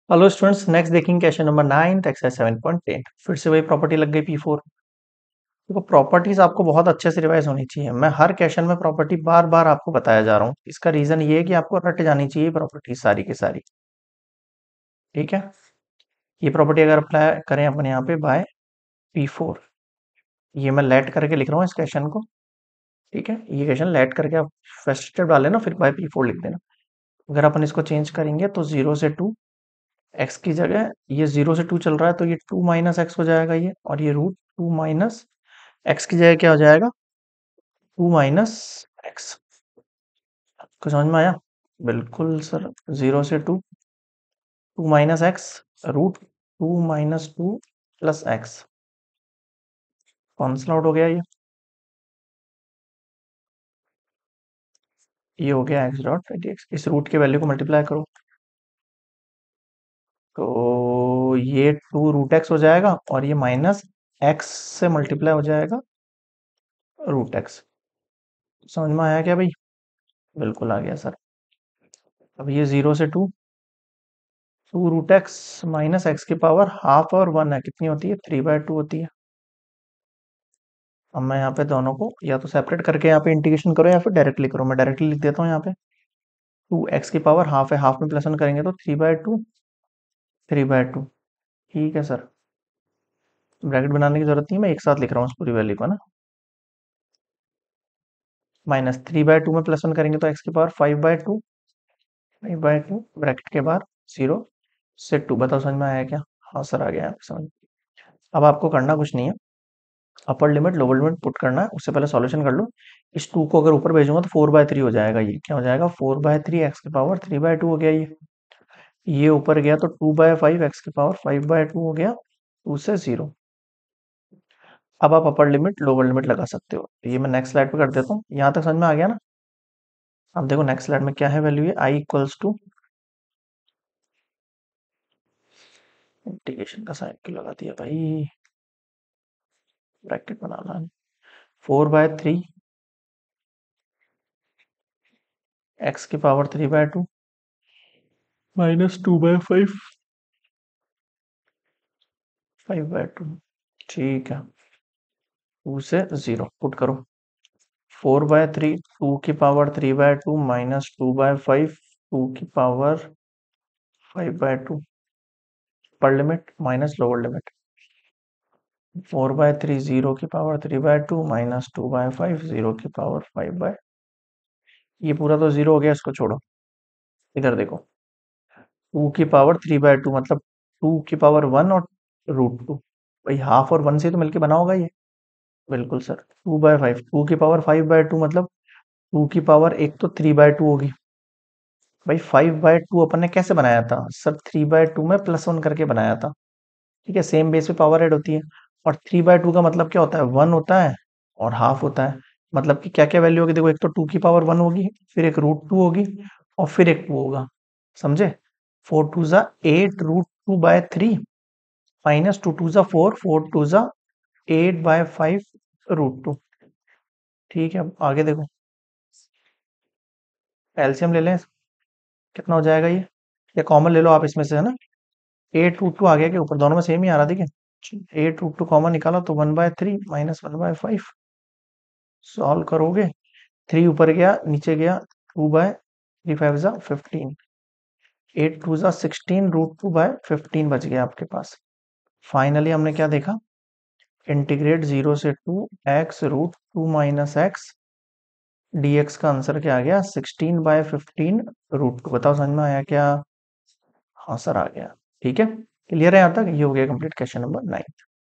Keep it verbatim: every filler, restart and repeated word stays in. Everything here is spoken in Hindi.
हेलो स्टूडेंट्स, नेक्स्ट देखेंगे question number nine exercise seven point ten. फिर से वही प्रॉपर्टी लग गई पी फोर। देखो, प्रॉपर्टीज आपको बहुत अच्छे से रिवाइज होनी चाहिए। मैं हर क्वेश्चन में प्रॉपर्टी बार बार आपको बताया जा रहा हूँ। इसका रीजन ये है कि आपको रट जानी चाहिए प्रॉपर्टी सारी की सारी। ठीक है, ये प्रॉपर्टी अगर अप्लाई करें अपने यहाँ पे बाय पी फोर, ये मैं लेट करके लिख रहा हूँ इस क्वेश्चन को। ठीक है, ये क्वेश्चन लेट करके आप फर्स्ट स्टेप डाल लेना, फिर बाय पी फोर लिख देना। अगर अपन इसको चेंज करेंगे तो जीरो से टू, एक्स की जगह ये जीरो से टू चल रहा है तो ये टू माइनस एक्स हो जाएगा ये, और ये रूट टू माइनस एक्स की जगह क्या हो जाएगा, टू माइनस एक्स। आपको समझ में आया? बिल्कुल सर, जीरो से two, two minus x, root two minus two plus x. Cancel out हो गया ये ये हो गया एक्स डॉट एक्स। इस रूट के वैल्यू को मल्टीप्लाई करो तो ये टू रूट एक्स हो जाएगा, और ये माइनस एक्स से मल्टीप्लाई हो जाएगा रूट एक्स। समझ में आया क्या भाई? बिल्कुल आ गया सर। अब ये जीरो से two, two root x minus x की पावर हाफ और वन है, कितनी होती है? थ्री बाय टू होती है। अब मैं यहाँ पे दोनों को या तो सेपरेट करके यहाँ पे इंटीग्रेशन करो या फिर डायरेक्टली करो। मैं डायरेक्टली लिख देता हूँ यहाँ पे। टू एक्स की पावर हाफ है, हाफ में प्लस वन करेंगे तो three by two, three by two. ठीक है सर, ब्रैकेट बनाने की जरूरत नहीं है, मैं एक साथ लिख रहा हूँ इस पूरी वैल्यू को ना। माइनस थ्री बाय टू में प्लस वन करेंगे तो एक्स की power five by two, five by two bracket के बाहर जीरो से टू। बताओ समझ में आया क्या? हाँ सर, आ गया आपको समझ। अब आपको करना कुछ नहीं है, upper limit lower limit put करना है। उससे पहले सॉल्यूशन कर लो। इस टू को अगर ऊपर भेजूंगा तो फोर बाय थ्री हो जाएगा। ये क्या हो जाएगा? फोर बाय थ्री एक्स की पावर थ्री बाय टू हो गया ये ये ऊपर गया तो टू बाय फाइव एक्स की पावर फाइव बाय टू हो गया, टू से जीरो। अब आप अपर लिमिट लोअर लिमिट लगा सकते हो। ये मैं नेक्स्ट स्लाइड पे कर देता हूँ। यहाँ तक समझ में आ गया ना? अब देखो नेक्स्ट स्लाइड में क्या है वैल्यू, ये आई इक्वल्स टू, इंटीग्रेशन का साइन क्यों लगा दिया भाई, ब्रैकेट बनाना है। फोर बाय थ्री एक्स की power three by two minus two by five, five by two. ठीक है, टू से जीरो पुट करो। फोर बाय थ्री, टू की power three by two minus two by five, two की power five by two. Upper limit minus lower limit, four by three zero की power three by two minus two by five, zero की पावर फाइव बाय, ये पूरा तो जीरो हो गया, इसको छोड़ो। इधर देखो, टू की पावर थ्री बाय टू मतलब टू की पावर वन और रूट टू। भाई हाफ और वन से तो मिलके बना होगा ये। बिल्कुल sir, two by five, two की पावर फाइव बाय टू मतलब टू की पावर एक तो थ्री बाय टू होगी। भाई फाइव बाय टू अपन ने कैसे बनाया था सर? थ्री बाय टू में प्लस वन करके बनाया था। ठीक है, सेम बेस पे पावर ऐड होती है। और थ्री बाय टू का मतलब क्या होता है? वन होता है और हाफ होता है। मतलब कि क्या क्या वैल्यू होगी देखो, एक तो टू की पावर वन होगी, फिर एक रूट टू होगी, और फिर एक टू होगा। समझे? फोर टू जा eight root two by three minus two two जा फोर, फोर टू जा eight by five root two. ठीक है, अब आगे देखो, एलसीएम ले लें, कितना हो जाएगा ये? या कॉमन ले लो आप इसमें से, है ना। एट रूट टू आ गया, के ऊपर दोनों में सेम ही आ रहा, ठीक है। एट रूट टू कॉमन निकाला तो one by three minus one by five. Solve करोगे, थ्री ऊपर गया नीचे गया, टू बाय थ्री फाइव जा फिफ्टीन, एट टू जा sixteen, root two by fifteen बच गया आपके पास। फाइनली हमने क्या देखा? इंटीग्रेट जीरो से two x root two minus x dx का आंसर क्या आ गया? Sixteen by fifteen root two. बताओ समझ में आया क्या? हाँ सर, आ गया। ठीक है, क्लियर है यहाँ तक? ये हो गया कंप्लीट क्वेश्चन नंबर नाइन।